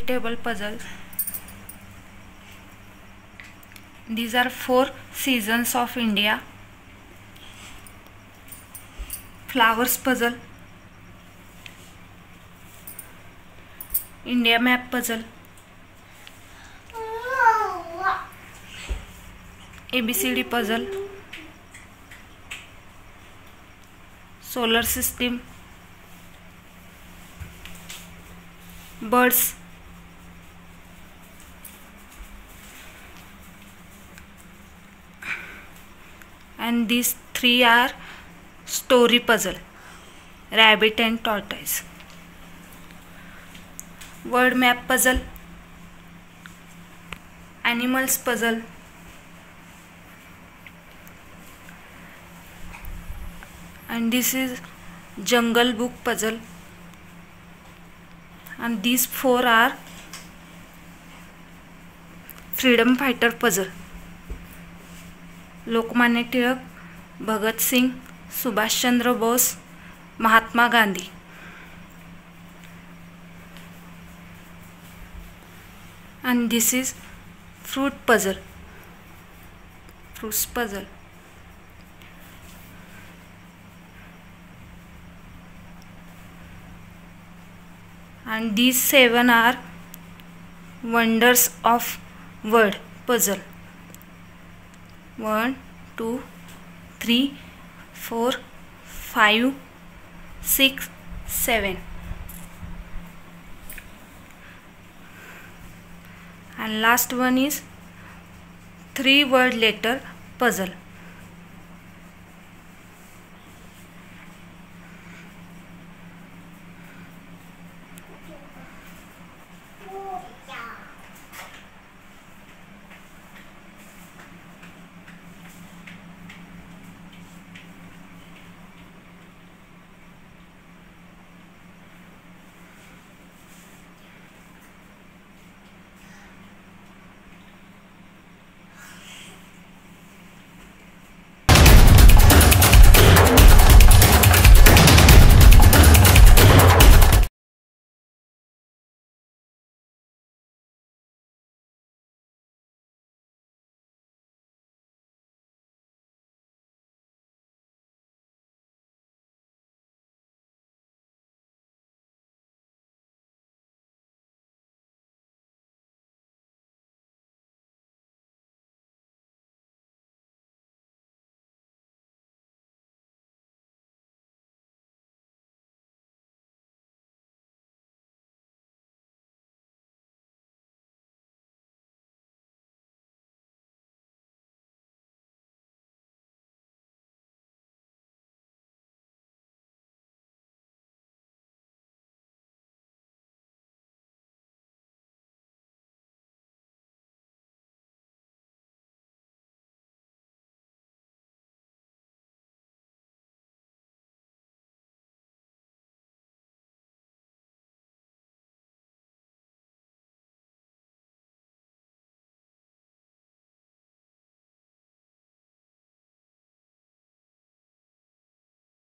table puzzles. These are 4 seasons of India. Flowers puzzle, India map puzzle, ABCD puzzle, solar system, birds, and these 3 are story puzzle, rabbit and tortoise. Word map puzzle, animals puzzle, and this is jungle book puzzle, and these 4 are freedom fighter puzzle, Lokmanya Tilak, Bhagat Singh, Subhash Chandra Bose, Mahatma Gandhi. And this is fruit puzzle, fruits puzzle. And these 7 are wonders of world puzzle. 1, 2, 3, 4, 5, 6, 7. And last one is 3 word letter puzzle.